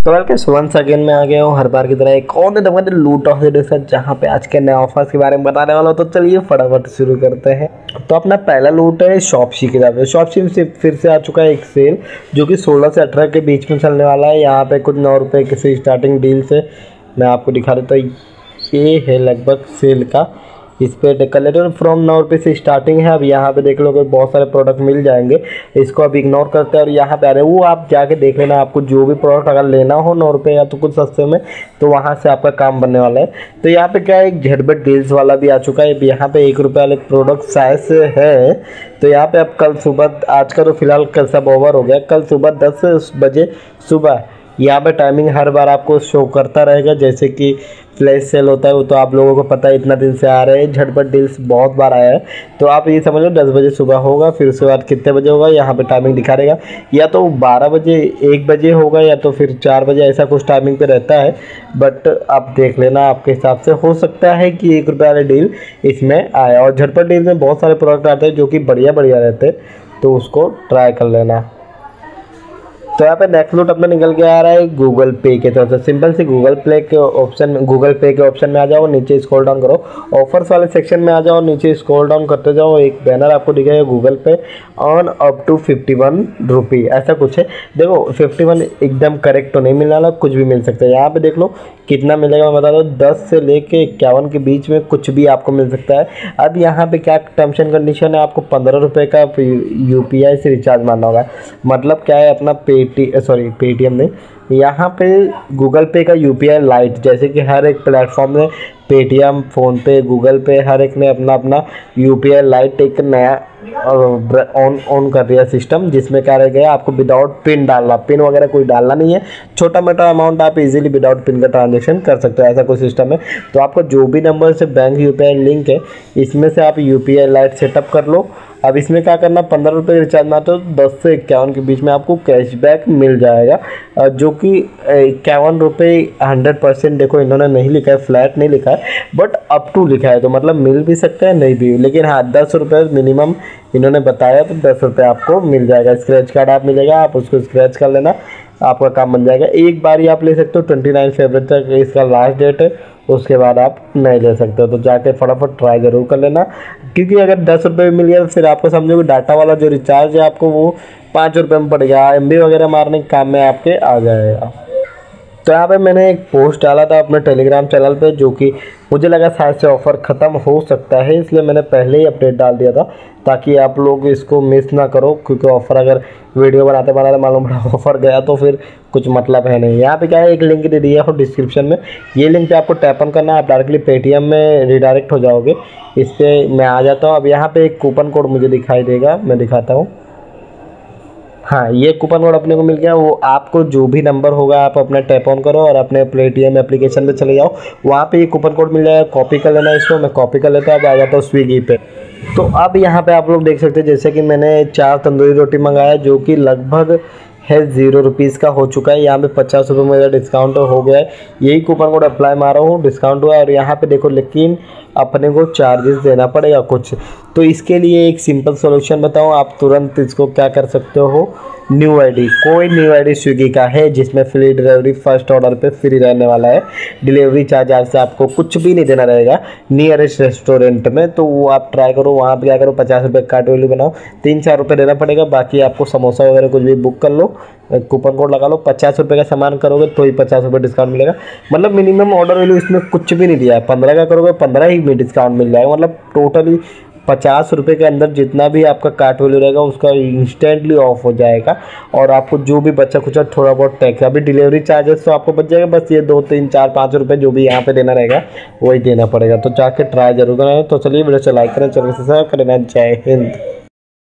तो welcome once again मैं आ गया हूँ हर बार की तरह एक और दफा लूट ऑफ द डे के साथ, जहाँ पे आज के नए ऑफर्स के बारे में बताने वाला हूँ। तो चलिए फटाफट शुरू करते हैं। तो अपना पहला लूट है शॉपसी की तरफ। शॉपसी से फिर से आ चुका है एक सेल, जो कि 16 से 18 के बीच में चलने वाला है। यहाँ पे कुछ 9 रुपये किसी स्टार्टिंग डील से मैं आपको दिखा देता हूँ। ये है लगभग सेल का, इस पर कलेक्टर फ्रॉम 9 रुपये से स्टार्टिंग है। अब यहाँ पे देख लो कि बहुत सारे प्रोडक्ट मिल जाएंगे, इसको अब इग्नोर करते हैं और यहाँ पे आ रहे हैं वो आप जाके देख लेना। आपको जो भी प्रोडक्ट अगर लेना हो 9 रुपये या तो कुछ सस्ते में, तो वहाँ से आपका काम बनने वाला है। तो यहाँ पे क्या है, एक झटपट डील्स वाला भी आ चुका है। यहाँ पे 1 रुपये वाले प्रोडक्ट शायद से है। तो यहाँ पे अब कल सुबह, आज का तो फिलहाल कल सब ओवर हो गया, कल सुबह 10 बजे सुबह यहाँ पे टाइमिंग हर बार आपको शो करता रहेगा। जैसे कि फ्लैश सेल होता है वो तो आप लोगों को पता है, इतना दिन से आ रहे हैं। झटपट डील्स बहुत बार आया है, तो आप ये समझ लो 10 बजे सुबह होगा, फिर उसके बाद कितने बजे होगा यहाँ पे टाइमिंग दिखा रहेगा। या तो 12 बजे 1 बजे होगा, या तो फिर 4 बजे, ऐसा कुछ टाइमिंग पे रहता है। बट आप देख लेना, आपके हिसाब से हो सकता है कि 1 रुपये वाली डील इसमें आए। और झटपट डील में बहुत सारे प्रोडक्ट आते हैं जो कि बढ़िया रहते हैं, तो उसको ट्राई कर लेना। तो यहाँ पे नेक्स्ट लूट अपना निकल के आ रहा है गूगल पे के तरफ से। सिंपल से गूगल पे के ऑप्शन में आ जाओ, नीचे स्क्रॉल डाउन करो, ऑफर्स वाले सेक्शन में आ जाओ, नीचे स्क्रॉल डाउन करते जाओ। एक बैनर आपको दिखेगा गूगल पे ऑन अप टू 51 रुपी, ऐसा कुछ है। देखो 51 एकदम करेक्ट तो नहीं मिलने वाला, कुछ भी मिल सकता है। यहाँ पे देख लो कितना मिलेगा, मैं बता दो 10 से लेके 51 के बीच में कुछ भी आपको मिल सकता है। अब यहाँ पे क्या टर्म्स एंड कंडीशन है, आपको 15 रुपये का UPI से रिचार्ज मारना होगा। मतलब क्या है, अपना पेटीएम नहीं, यहाँ पे गूगल पे का UPI लाइट, जैसे कि हर एक प्लेटफॉर्म में पेटीएम, फ़ोनपे, गूगल पे, हर एक ने अपना अपना UPI लाइट एक नया ऑन कर दिया सिस्टम, जिसमें क्या रह गया, आपको विदाउट पिन डालना, पिन वगैरह कोई डालना नहीं है। छोटा मोटा अमाउंट आप इजीली विदाउट पिन का ट्रांजेक्शन कर सकते हो, ऐसा कोई सिस्टम है। तो आपको जो भी नंबर से बैंक UPI लिंक है, इसमें से आप UPI लाइट सेटअप कर लो। अब इसमें क्या करना, 15 रुपये रिचार्ज मारते हो, 10 से 51 के बीच में आपको कैशबैक मिल जाएगा, जो कि 51 रुपये 100%। देखो इन्होंने नहीं लिखा है, फ्लैट नहीं लिखा है, बट अप टू लिखा है, तो मतलब मिल भी सकता है नहीं भी। लेकिन हाँ, 10 रुपये मिनिमम इन्होंने बताया, तो 10 रुपये आपको मिल जाएगा। स्क्रैच कार्ड आप मिलेगा, आप उसको स्क्रैच कर लेना, आपका काम बन जाएगा। एक बार ही आप ले सकते हो, 29 फरवरी तक इसका लास्ट डेट है, उसके बाद आप नहीं ले सकते हो। तो जाके फटाफट ट्राई ज़रूर कर लेना, क्योंकि अगर 10 रुपये में मिल गया तो फिर आपको समझो कि डाटा वाला जो रिचार्ज है आपको वो 5 रुपये में पड़ेगा। MB वगैरह मारने के काम में आपके आ जाएगा। तो यहाँ पे मैंने एक पोस्ट डाला था अपने टेलीग्राम चैनल पे, जो कि मुझे लगा शायद से ऑफ़र ख़त्म हो सकता है, इसलिए मैंने पहले ही अपडेट डाल दिया था, ताकि आप लोग इसको मिस ना करो। क्योंकि ऑफ़र अगर वीडियो बनाते मालूम पड़ा ऑफ़र गया तो फिर कुछ मतलब है नहीं। यहाँ पे क्या है, एक लिंक दे दिया हो डिस्क्रिप्शन में, ये लिंक पे आपको टैप ऑन करना है, आप डायरेक्टली पेटीएम में रिडायरेक्ट हो जाओगे। इस पर मैं आ जाता हूँ। अब यहाँ पे एक कूपन कोड मुझे दिखाई देगा, मैं दिखाता हूँ। हाँ, ये कूपन कोड अपने को मिल गया। वो आपको जो भी नंबर होगा आप अपना टैप ऑन करो और अपने पेटीएम एप्लीकेशन पे चले जाओ, वहाँ पे ये कूपन कोड मिल जाएगा। कॉपी कर लेना इसको, मैं कॉपी कर लेता हूँ। अब आ जाता हूँ स्विगी पे। तो अब यहाँ पे आप लोग देख सकते हैं, जैसे कि मैंने 4 तंदूरी रोटी मंगाया, जो कि लगभग है 0 रुपीज़ का हो चुका है। यहाँ पे 50 रुपये मेरा डिस्काउंट हो गया है। यही कूपन कोड अप्लाई मारा हूँ, डिस्काउंट हुआ है। और यहाँ पे देखो, लेकिन अपने को चार्जेस देना पड़ेगा कुछ। तो इसके लिए एक सिंपल सॉल्यूशन बताऊँ, आप तुरंत इसको क्या कर सकते हो, न्यू आईडी, कोई न्यू आईडी स्विगी का है जिसमें फ्री डिलीवरी फर्स्ट ऑर्डर पे फ्री रहने वाला है। डिलीवरी चार्ज आज से आपको कुछ भी नहीं देना रहेगा नियरेस्ट रेस्टोरेंट में। तो वो आप ट्राई करो, वहाँ पे क्या करो, 50 रुपये कार्ट वैल्यू बनाओ, 3-4 रुपये देना पड़ेगा। बाकी आपको समोसा वगैरह कुछ भी बुक कर लो, कूपन कोड लगा लो। 50 रुपये का सामान करोगे तो ही 50 रुपये डिस्काउंट मिलेगा। मतलब मिनिमम ऑर्डर वैल्यू इसमें कुछ भी नहीं दिया है। 15 का करोगे 15 ही में डिस्काउंट मिल जाएगा। मतलब टोटली 50 रुपये के अंदर जितना भी आपका कार्ट वैल्यू रहेगा उसका इंस्टेंटली ऑफ हो जाएगा। और आपको जो भी बचा कुछ थोड़ा बहुत टैक्स, अभी डिलीवरी चार्जेस तो आपको बच जाएगा, बस ये 2, 3, 4, 5 रुपये जो भी यहाँ पे देना रहेगा वही देना पड़ेगा। तो जाके ट्राई जरूर करें। तो चलिए वीडियो से लाइक करें, चैनल से सब्सक्राइब करें। जय हिंद।